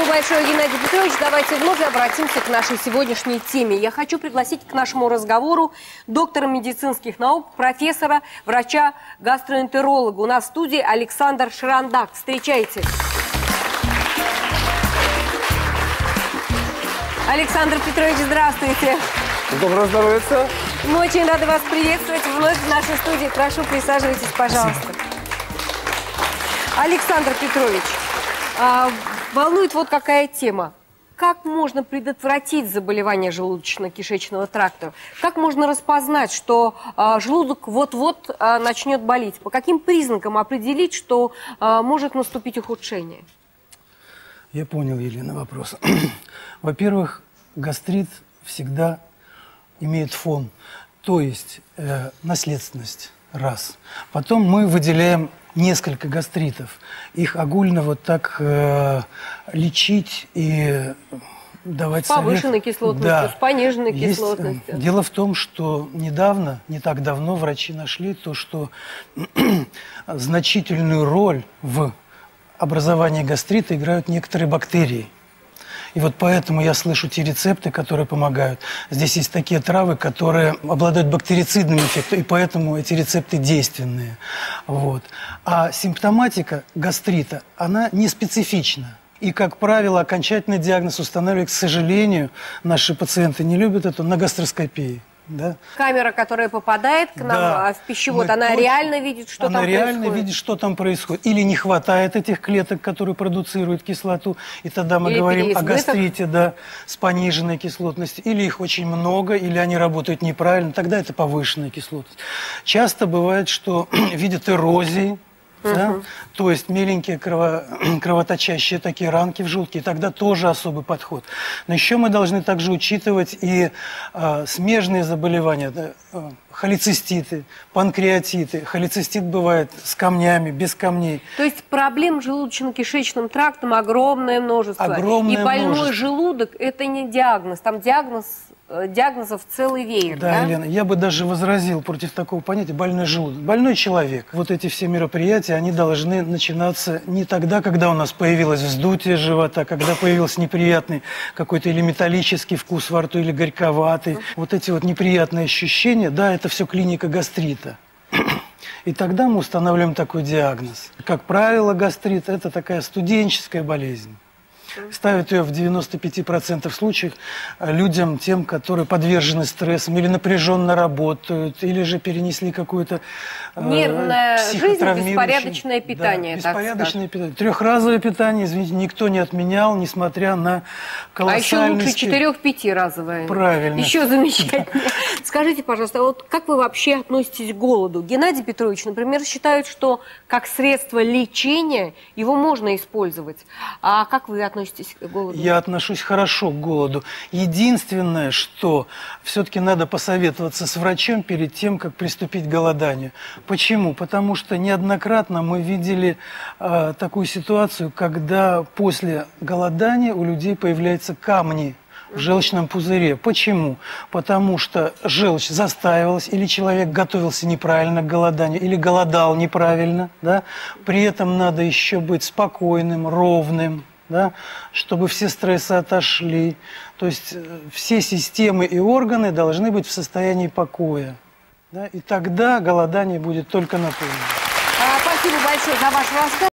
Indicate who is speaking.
Speaker 1: большое, Геннадий Петрович. Давайте вновь обратимся к нашей сегодняшней теме. Я хочу пригласить к нашему разговору доктора медицинских наук, профессора, врача-гастроэнтеролога. У нас в студии Александр Шарандак. Встречайте. Александр Петрович, здравствуйте.
Speaker 2: Доброго здоровья.
Speaker 1: Мы очень рады вас приветствовать вновь в нашей студии. Прошу, присаживайтесь, пожалуйста. Александр Петрович, волнует вот какая тема. Как можно предотвратить заболевание желудочно-кишечного тракта? Как можно распознать, что желудок вот-вот начнет болеть? По каким признакам определить, что может наступить ухудшение?
Speaker 3: Я понял, Елена, вопрос. Во-первых, гастрит всегда имеет фон, то есть наследственность, раз. Потом мы выделяем несколько гастритов. Их огульно вот так лечить и давать совет. С повышенной
Speaker 1: кислотностью, да. С пониженной кислотностью.
Speaker 3: Дело в том, что недавно, не так давно, врачи нашли то, что значительную роль в образовании гастрита играют некоторые бактерии. И вот поэтому я слышу те рецепты, которые помогают. Здесь есть такие травы, которые обладают бактерицидным эффектом, и поэтому эти рецепты действенные. Вот. А симптоматика гастрита, она не специфична. И, как правило, окончательный диагноз устанавливать, к сожалению, наши пациенты не любят это, на гастроскопии. Да?
Speaker 1: Камера, которая попадает к нам в пищевод, она реально видит, что там происходит? Она реально видит,
Speaker 3: что там происходит. Или не хватает этих клеток, которые продуцируют кислоту, и тогда мы говорим о гастрите, да, с пониженной кислотностью. Или их очень много, или они работают неправильно, тогда это повышенная кислотность. Часто бывает, что видят эрозии, да? То есть меленькие кровоточащие такие ранки в желудке, и тогда тоже особый подход. Но еще мы должны также учитывать и смежные заболевания, да? Холециститы, панкреатиты. Холецистит бывает с камнями, без камней.
Speaker 1: То есть проблем с желудочно-кишечным трактом огромное множество.
Speaker 3: Огромное
Speaker 1: и больной
Speaker 3: множество.
Speaker 1: Желудок – это не диагноз, там диагнозов целый веер.
Speaker 3: Да, Елена, я бы даже возразил против такого понятия больной желудок. Больной человек. Вот эти все мероприятия, они должны начинаться не тогда, когда у нас появилось вздутие живота, когда появился неприятный какой-то или металлический вкус во рту, или горьковатый. Вот эти вот неприятные ощущения, да, это все клиника гастрита. И тогда мы устанавливаем такой диагноз. Как правило, гастрит – это такая студенческая болезнь. Ставят ее в 95% случаев людям, тем, которые подвержены стрессам, или напряженно работают, или же перенесли какую-то
Speaker 1: нервная жизнь, беспорядочное питание.
Speaker 3: Да, беспорядочное питание. Трехразовое питание, извините, никто не отменял, несмотря на колоссальный...
Speaker 1: А еще лучше 4-5-разовое.
Speaker 3: Правильно.
Speaker 1: Еще замечательно. Скажите, пожалуйста, вот как вы вообще относитесь к голоду? Геннадий Петрович, например, считает, что как средство лечения его можно использовать. А как вы относитесь к голоду?
Speaker 3: Я отношусь хорошо к голоду. Единственное, что все-таки надо посоветоваться с врачом перед тем, как приступить к голоданию. Почему? Потому что неоднократно мы видели такую ситуацию, когда после голодания у людей появляются камни в желчном пузыре. Почему? Потому что желчь застаивалась, или человек готовился неправильно к голоданию, или голодал неправильно. Да? При этом надо еще быть спокойным, ровным, да? Чтобы все стрессы отошли. То есть все системы и органы должны быть в состоянии покоя. Да? И тогда голодание будет только на пользу.
Speaker 1: Спасибо большое за ваш рассказ.